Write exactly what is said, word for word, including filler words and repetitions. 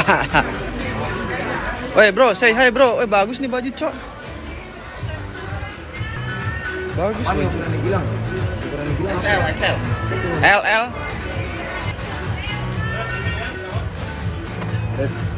Woi bro, say hi bro. Woi bagus nih baju cok. Bagus. Mana yang berani bilang? Berani bilang X L, X L. L L. That's